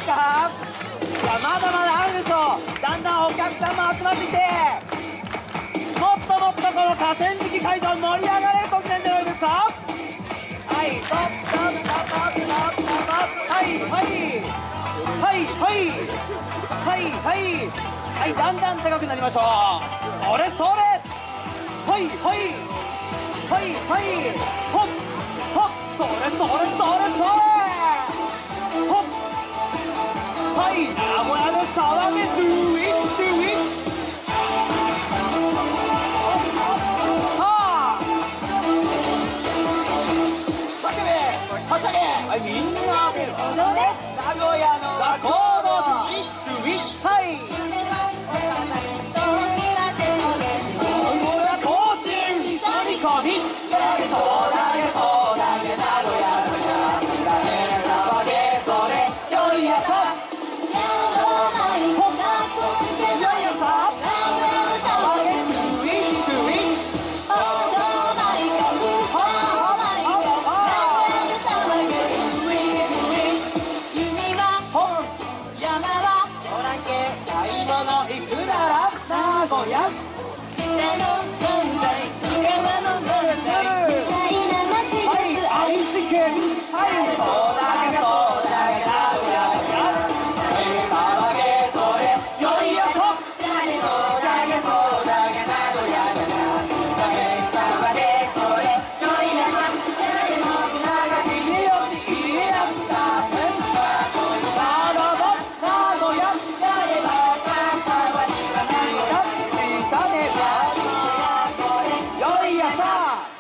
か？いや、まだまだあるでしょう。だんだんお客さんも集まってきて、もっともっとこの河川敷会場盛り上がれる時なんじゃないですか？はい、トットットットットットッはいはいはいはいはいはいはい、だんだん高くなりましょう。それそれ、はいはいはいはい、ほっほっ、それそれそれそれ、ほっ、はい、名古屋で騒げ、ドゥイッドゥイッ、はあ、はしゃげはしゃげ、はい、みんなで踊れ、名古屋の学校のドゥイッドゥイッ、はい、名古屋甲子園に飛び込み、そうだげそうだげ、名古屋のやつだね、騒げそれよいやさ、ほっ、よいやさ、騒げドゥイッドゥイッ、買い物行くなら名古屋、はい、愛知県、はい、そうだげそうだげ、名古屋のやつ、騒げそれよいやそ、そうだげそうだげ、名古屋のやつ、騒げそれよいやそ、長秀吉家康だ、ならば名古屋、よいやさ、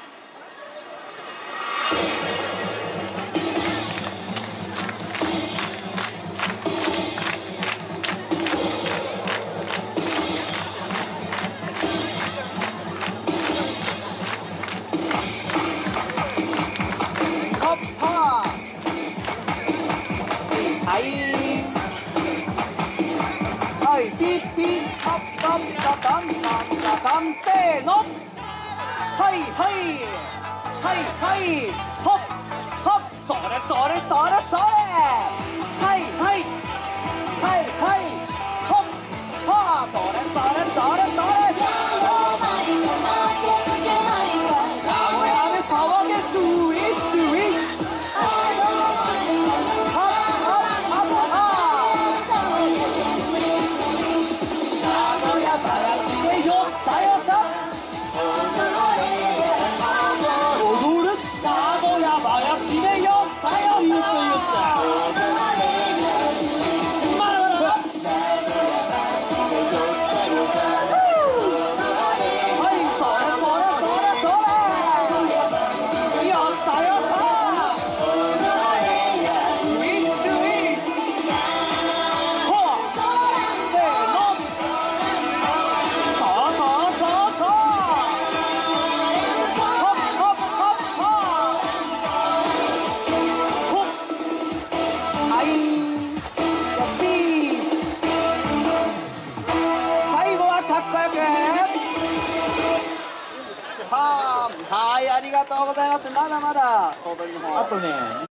カッパー、はいはい、ピッピッカッカッカタンタンタタン、せーの、はいはいはいはい、ほっほっ、それそれそれそれ、はいはいはいはい、ほっはあ、それそれそれそれ、名古屋で騒げ、ドゥイッドゥイッ、はっはっはっは、名古屋話でよったよさ、踊る名古屋林でよったよさ、言ったまだまだ、はい、それそれそれそれ、よったよさ、ドゥイッドゥイッ、ほら、せーの、そうそうそうそう、ほっほっほっほっ、ほっ、はい、やっぴー、最後はかっこよく、はー、はい、ありがとうございます。まだまだ踊りの方、あとね